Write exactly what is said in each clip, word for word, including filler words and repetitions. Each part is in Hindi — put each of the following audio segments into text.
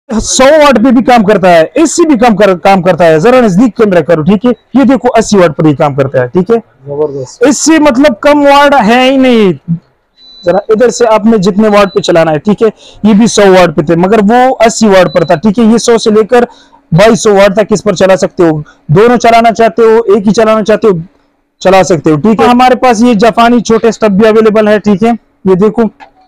सौ वाट पे भी काम करता है, इससे भी काम कर, काम करता है। जरा नजदीक कैमरा करो, ठीक है। ये देखो अस्सी वाट पर ही काम करता है, ठीक है। जबरदस्त। इससे मतलब कम वाट है ही नहीं। जरा इधर से आपने जितने वाट पे चलाना है, ठीक है। ये भी सौ वाट पे थे मगर वो अस्सी वाट पर था, ठीक है। ये सौ से लेकर बाईस सौ वाट तक इस पर चला सकते हो। दोनों चलाना चाहते हो, एक ही चलाना चाहते हो, चला सकते हो, ठीक है। हमारे पास ये जापानी छोटे स्टब भी अवेलेबल है, ठीक है। ये देखो,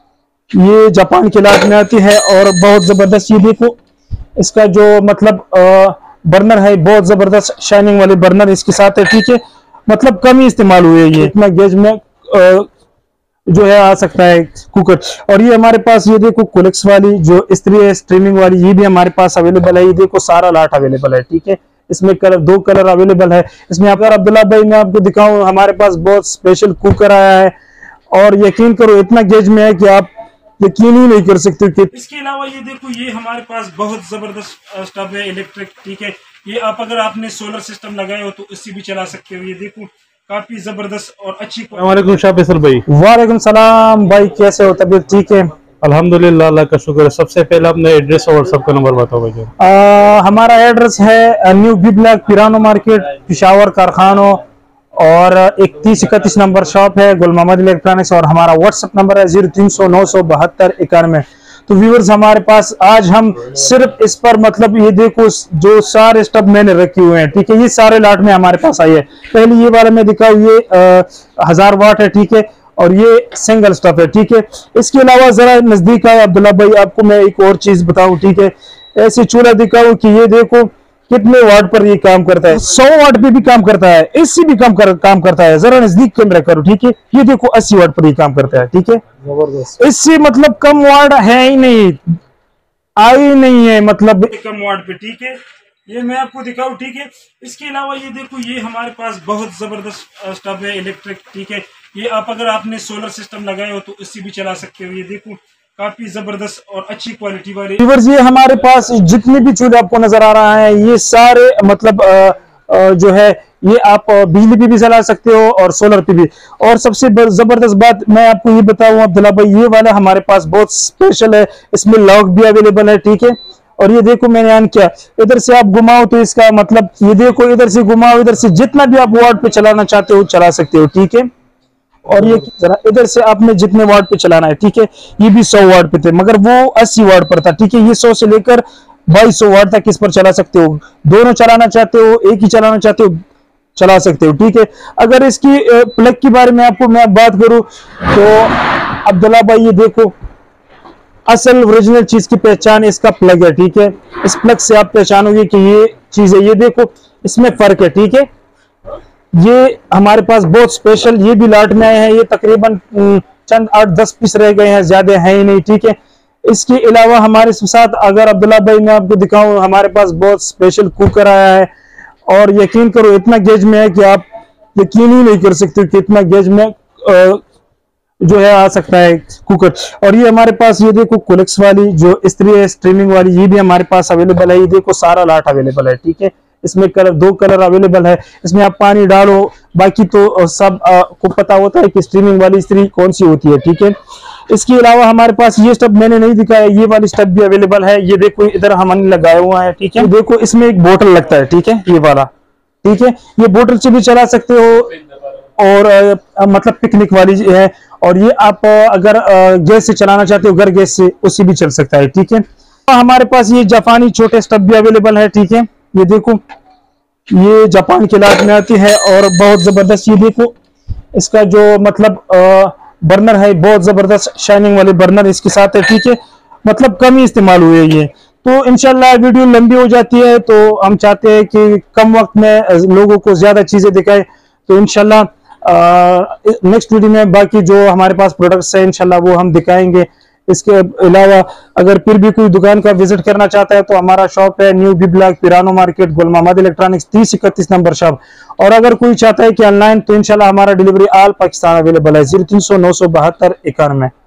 ये जापान के लाट में आती है और बहुत जबरदस्त। ये देखो इसका जो मतलब बर्नर है, बहुत जबरदस्त शाइनिंग वाले बर्नर इसके साथ है, ठीक है। मतलब कम ही इस्तेमाल हुए ये, इतना गेज में आ, जो है आ सकता है कुकर। और ये हमारे पास ये देखो कोलेक्स वाली जो स्त्री है, स्ट्रीमिंग वाली, ये भी हमारे पास अवेलेबल है। ये देखो सारा लाट अवेलेबल है, ठीक है। इसमें कलर, दो कलर अवेलेबल है इसमें। अगर अब्दुल्ला भाई मैं आपको दिखाऊं, हमारे पास बहुत स्पेशल कुकर आया है और यकीन करो इतना गेज में है कि आप यकीन ही नहीं कर सकते कि। इसके अलावा ये देखो, ये हमारे पास बहुत जबरदस्त स्टव है इलेक्ट्रिक, ठीक है। ये आप अगर आपने सोलर सिस्टम लगाए हो तो इससे भी चला सकते हो। ये देखो काफी जबरदस्त और अच्छी। वालेकुम शाह फैसल भाई। वालेकुम सलाम भाई, कैसे हो? तबीयत ठीक है? अल्हम्दुलिल्लाह, अल्लाह का शुक्र है। सबसे पहले अपना एड्रेस और सबका नंबर बताओ भाई। आ, हमारा एड्रेस है न्यू बी ब्लॉक पिरानो मार्केट पिशावर कारखानो और इकतीस इकतीस नंबर शॉप है गुल मोहम्मद इलेक्ट्रॉनिक्स। और हमारा व्हाट्सएप नंबर है जीरो तीन सौ नौ सौ बहत्तर इक्यानवे। तो व्यूअर्स हमारे पास आज हम सिर्फ इस पर मतलब ये देखो जो सारे स्टब मैंने रखे हुए हैं, ठीक है। ये सारे लाट में हमारे पास आई है। पहले ये वाला मैं दिखाऊं, ये आ, हजार वाट है, ठीक है। और ये सिंगल स्टफ है, ठीक है। इसके अलावा जरा नजदीक आए अब्दुल्ला भाई, आपको मैं एक और चीज बताऊं, ठीक है। ऐसे चूल्हा दिखाऊं कि ये देखो कितने वाट पर ये काम करता है। सौ वाट पे भी काम करता है, इससे भी काम कर, काम करता है। जरा नजदीक कैमरा करो, ठीक है। ये देखो अस्सी वाट पर ये काम करता है, ठीक है। जबरदस्त। इससे मतलब कम वाट है ही नहीं, आई नहीं है मतलब कम वाट पे, ठीक है। ये मैं आपको दिखाऊं, ठीक है। इसके अलावा ये देखो, ये हमारे पास बहुत जबरदस्त स्टव है इलेक्ट्रिक, ठीक है। ये आप अगर आपने सोलर सिस्टम लगाए हो तो इससे भी चला सकते हो। ये देखो काफी जबरदस्त और अच्छी क्वालिटी वाले। ये हमारे पास जितने भी चूल्हे आपको नजर आ रहा है, ये सारे मतलब आ, आ, जो है ये आप बिजली पे भी चला सकते हो और सोलर पे भी। और सबसे जबरदस्त बात मैं आपको ये बताऊं अब्दुल्ला भाई, ये वाला हमारे पास बहुत स्पेशल है, इसमें लॉक भी अवेलेबल है, ठीक है। और ये देखो मैंने ऑन किया, इधर से आप घुमाओ तो इसका मतलब ये देखो, इधर से घुमाओ, इधर से जितना भी आप वाट पे चलाना चाहते हो चला सकते हो, ठीक है। और ये जरा इधर से आपने जितने वाट पे चलाना है, ठीक है। ये भी सौ वाट पे थे मगर वो अस्सी वाट पर था, ठीक है। ये सौ से लेकर बाईस सौ वाट तक इस पर चला सकते हो। दोनों चलाना चाहते हो, एक ही चलाना चाहते हो, चला सकते हो, ठीक है। अगर इसकी प्लग के बारे में आपको मैं बात करूं तो अब्दुल्ला भाई ये देखो, असल ओरिजिनल चीज की पहचान इसका प्लग है, ठीक है। इस प्लग से आप पहचानोगे कि ये चीज है। ये देखो इसमें फर्क है, ठीक है। ये हमारे पास बहुत स्पेशल, ये भी लाट में आए हैं। ये तकरीबन चंद आठ दस पीस रह गए हैं, ज्यादा है ही नहीं, ठीक है। इसके अलावा हमारे साथ अगर अब्दुल्ला भाई मैं आपको दिखाऊं, हमारे पास बहुत स्पेशल कुकर आया है और यकीन करो इतना गेज में है कि आप यकीन ही नहीं कर सकते कि इतना गेज में आ, जो है आ सकता है कुकर। और ये हमारे पास ये देखो कोलेक्स वाली जो स्त्री है, स्ट्रीमिंग वाली, ये भी हमारे पास अवेलेबल है। ये देखो सारा लाट अवेलेबल है, ठीक है। इसमें कलर, दो कलर अवेलेबल है। इसमें आप पानी डालो, बाकी तो सब आ, को पता होता है कि स्ट्रीमिंग वाली स्त्री कौन सी होती है, ठीक है। इसके अलावा हमारे पास ये स्टब मैंने नहीं दिखाया, ये वाली स्टब भी अवेलेबल है। ये देखो इधर हमने लगाया हुआ है, ठीक है। देखो इसमें एक बोतल लगता है, ठीक है, ये वाला, ठीक है। ये बोतल से भी चला सकते हो और आ, मतलब पिकनिक वाली है। और ये आप अगर गैस से चलाना चाहते हो, घर गैस से, उससे भी चल सकता है, ठीक है। हमारे पास ये जापानी छोटे स्टब भी अवेलेबल है, ठीक है। ये देखो ये जापान के लाट में आती है और बहुत जबरदस्त। ये देखो इसका जो मतलब बर्नर है, बहुत जबरदस्त शाइनिंग वाले बर्नर इसके साथ है, ठीक है। मतलब कम ही इस्तेमाल हुए ये। तो इंशाल्लाह वीडियो लंबी हो जाती है, तो हम चाहते हैं कि कम वक्त में लोगों को ज्यादा चीजें दिखाएं। तो इंशाल्लाह नेक्स्ट वीडियो में बाकी जो हमारे पास प्रोडक्ट्स हैं इंशाल्लाह वो हम दिखाएंगे। इसके अलावा अगर फिर भी कोई दुकान का विजिट करना चाहता है तो हमारा शॉप है न्यू बी ब्लॉक पिरानो मार्केट गुल मोहम्मद इलेक्ट्रॉनिक्स तीस इकतीस नंबर शॉप। और अगर कोई चाहता है कि ऑनलाइन, तो इंशाल्लाह हमारा डिलीवरी ऑल पाकिस्तान अवेलेबल है जीरो तीन सौ नौ सौ बहत्तर इक्यानवे।